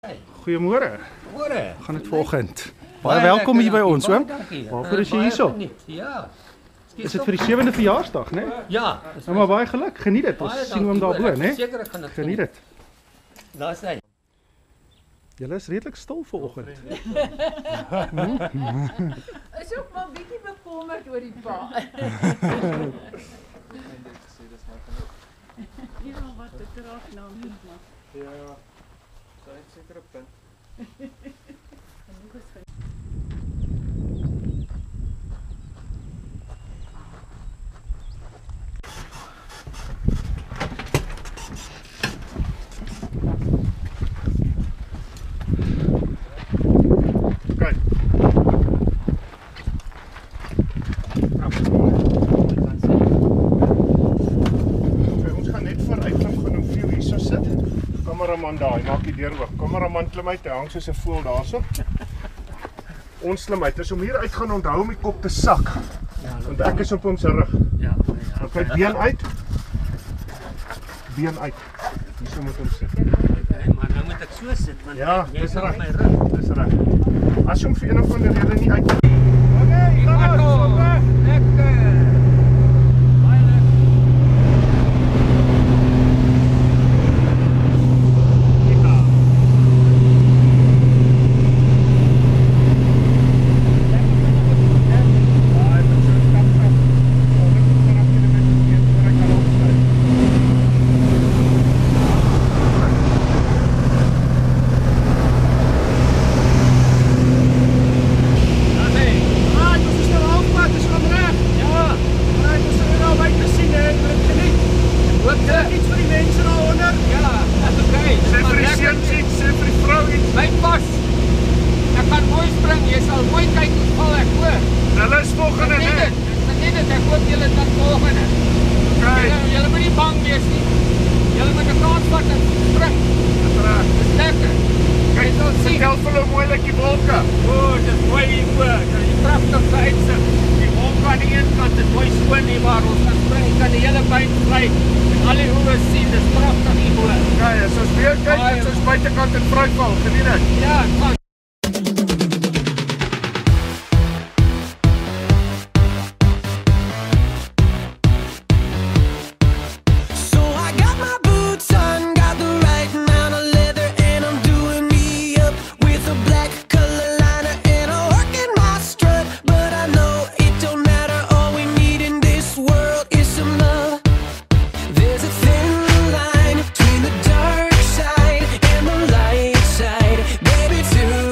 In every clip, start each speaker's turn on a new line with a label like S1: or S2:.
S1: Goeiemôre.
S2: Goeie.
S1: Gaan dit vanoggend. Baie welkom hier by ons, oom. Waarvoor is jy hierso?
S2: Ja.
S1: Is dit vir die 7de verjaarsdag, né?
S2: Ja.
S1: Nou maar baie geluk. Geniet dit. Ons sien hom daarbo, né?
S2: Seker ek gaan dit
S1: Geniet dit.
S2: Daar's hy.
S1: Julle is redelik stil vanoggend.
S3: Is ook maar bietjie bekommerd oor die pa. Ja, wat dit raak nou dit maar.
S4: Ja. Sy het seker 'n punt.
S1: Kameraman daar, hy maak die deur oop. Kameraman klim uit, hy hang soos 'n voël daarso. Ons klim uit. As hom hier uit gaan onthou om die kop te sak. Want ek is op hom se rug.
S2: Ja.
S1: Okay, been uit. Been uit. Hierso moet hom sit.
S2: Maar nou moet ek so sit want
S1: Ja, dis reg.
S2: my rug.
S1: Dis reg. As jy hom vir een of ander rede nie uit. Okay, gaan ons.
S2: Lekker. Buitekant en vryval, geniet dit. Ja,
S5: Baby, too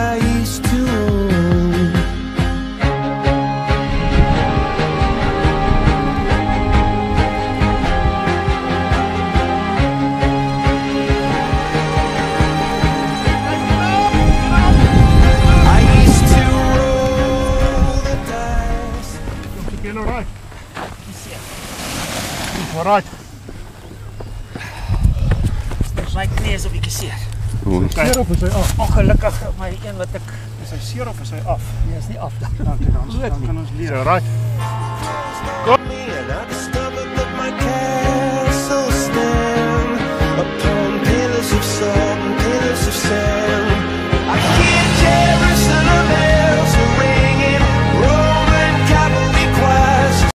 S5: I used to own. I used to roll the dice.
S1: Again, alright. Alright.
S2: My knie is 'n bietjie seer.
S1: Seer of is hy af?
S2: Ongelukkig my een wat ek
S1: Is hy seer of is hy af?
S2: nee, is nie af daar.
S1: Dan kan ons leer. Alright.